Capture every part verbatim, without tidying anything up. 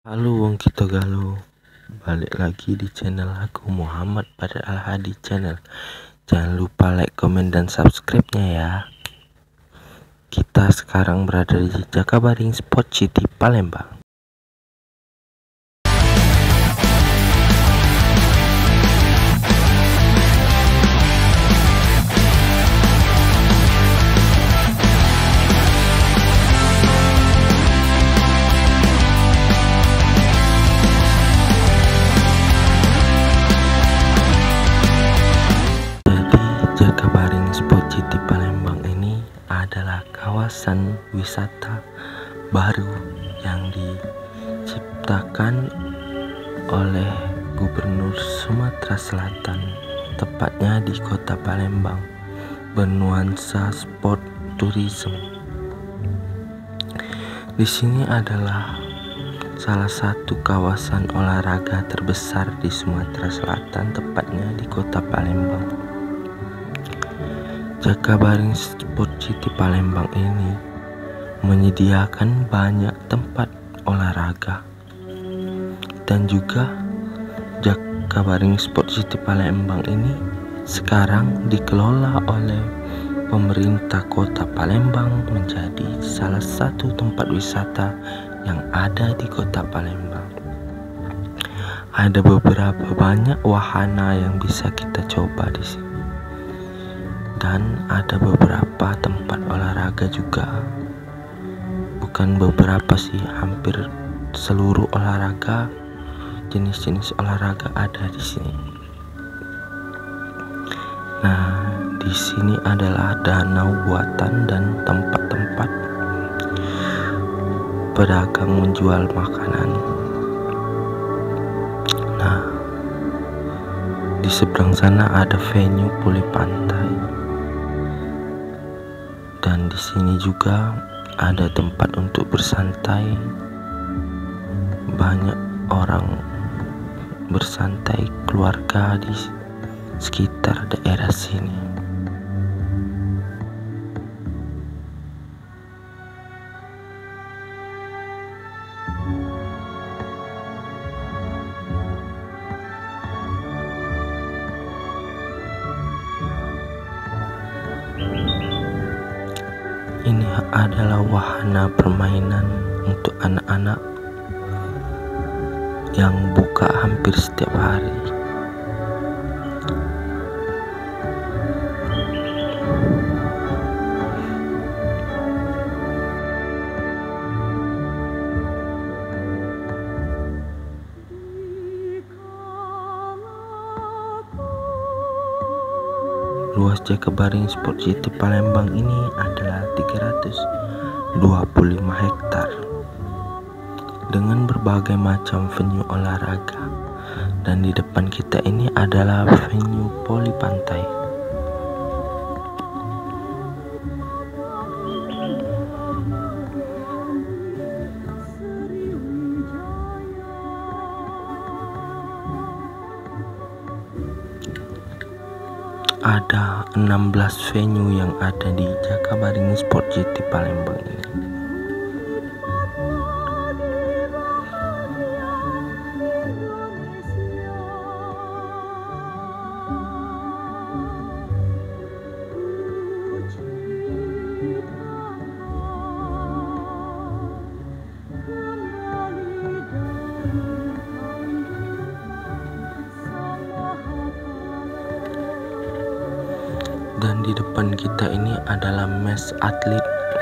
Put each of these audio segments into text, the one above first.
Halo wong kita galau, balik lagi di channel aku Muhammad pada Al Hadi channel. Jangan lupa like, komen, dan subscribe-nya ya. Kita sekarang berada di Jakabaring Sport City Palembang. Jakabaring Sport City Palembang ini adalah kawasan wisata baru yang diciptakan oleh Gubernur Sumatera Selatan, tepatnya di Kota Palembang, bernuansa sport tourism. Di sini adalah salah satu kawasan olahraga terbesar di Sumatera Selatan, tepatnya di Kota Palembang. Jakabaring Sport City Palembang ini menyediakan banyak tempat olahraga, dan juga Jakabaring Sport City Palembang ini sekarang dikelola oleh pemerintah Kota Palembang menjadi salah satu tempat wisata yang ada di Kota Palembang. Ada beberapa banyak wahana yang bisa kita coba di sini, dan ada beberapa tempat olahraga juga. Bukan beberapa sih, hampir seluruh olahraga, jenis-jenis olahraga ada di sini. Nah, di sini adalah danau buatan dan tempat-tempat pedagang menjual makanan. Nah, di seberang sana ada venue poli pantai. Dan di sini juga ada tempat untuk bersantai. Banyak orang bersantai, keluarga di sekitar daerah sini. Ini adalah wahana permainan untuk anak-anak yang buka hampir setiap hari. Luas Jakabaring Sport City Palembang ini adalah tiga ratus dua puluh lima hektar dengan berbagai macam venue olahraga, dan di depan kita ini adalah venue poli pantai. Ada enam belas venue yang ada di Jakabaring Sport City Palembang ini. Dan di depan kita ini adalah mes atlet.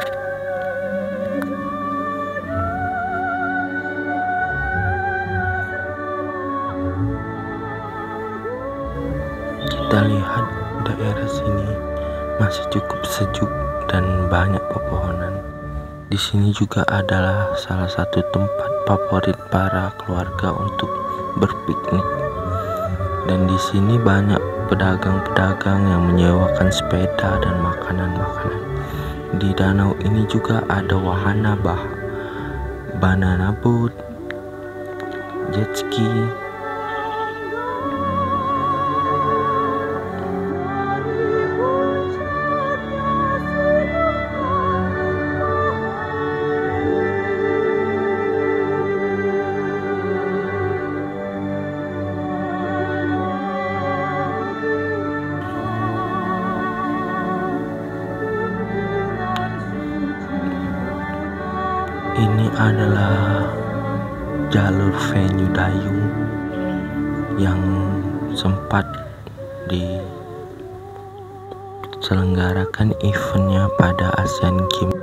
Kita lihat daerah sini masih cukup sejuk dan banyak pepohonan. Di sini juga adalah salah satu tempat favorit para keluarga untuk berpiknik. Dan di sini banyak pedagang-pedagang yang menyewakan sepeda dan makanan-makanan. Di danau ini juga ada wahana bah, banana boat, jet ski, jalur venue dayung yang sempat diselenggarakan eventnya pada Asian Games.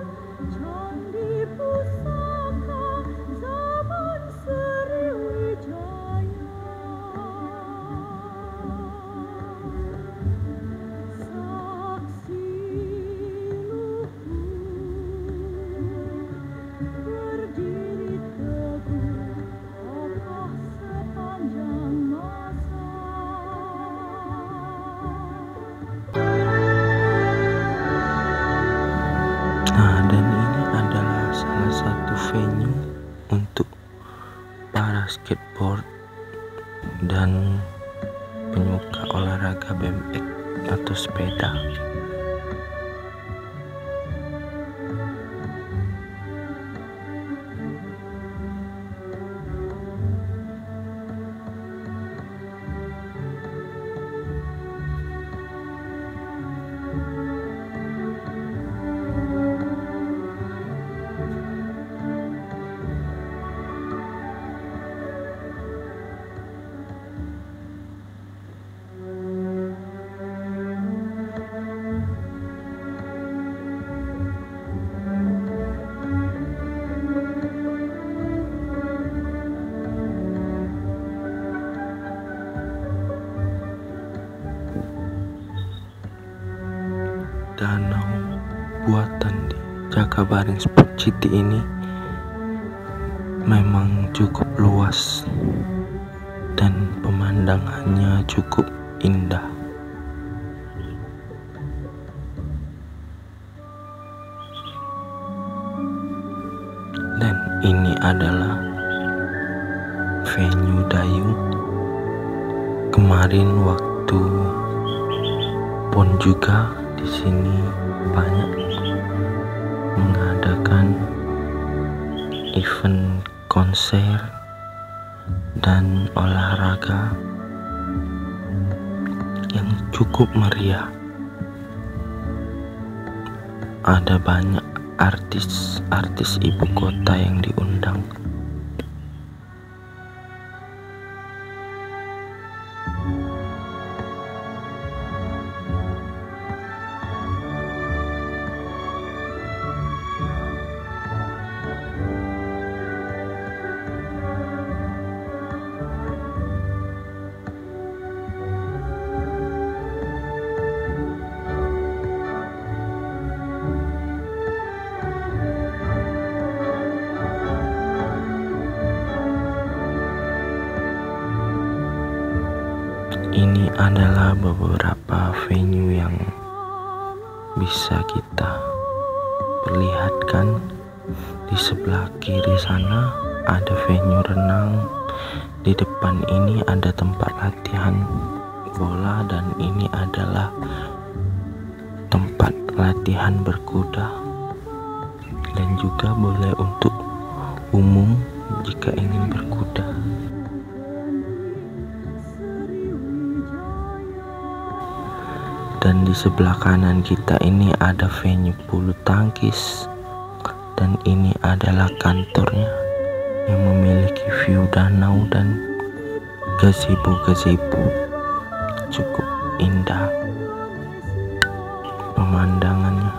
Nah, dan ini adalah salah satu venue untuk para skateboard dan penyuka olahraga B M X atau sepeda. Danau buatan di Jakabaring Sport City ini memang cukup luas dan pemandangannya cukup indah. Dan ini adalah venue dayung. Kemarin waktu pon juga di sini banyak mengadakan event konser dan olahraga yang cukup meriah. Ada banyak artis-artis ibu kota yang diundang. Ini adalah beberapa venue yang bisa kita perlihatkan. Di sebelah kiri sana ada venue renang, di depan ini ada tempat latihan bola, dan ini adalah tempat latihan berkuda, dan juga boleh untuk umum jika ingin berkuda. Dan di sebelah kanan kita ini ada venue bulu tangkis, dan ini adalah kantornya yang memiliki view danau dan gazebo-gazebo. Cukup indah pemandangannya.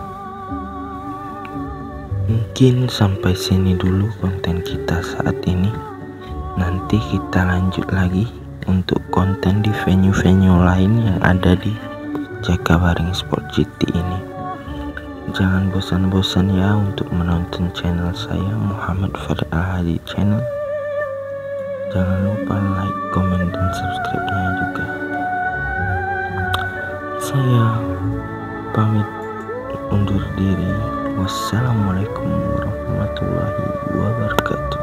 Mungkin sampai sini dulu konten kita saat ini. Nanti kita lanjut lagi untuk konten di venue-venue lain yang ada di Jakabaring Sport City ini. Jangan bosan-bosan ya untuk menonton channel saya, Muhammad Fadil Al-Hadi Channel. Jangan lupa like, komen, dan subscribe-nya juga. Saya pamit undur diri. Wassalamualaikum warahmatullahi wabarakatuh.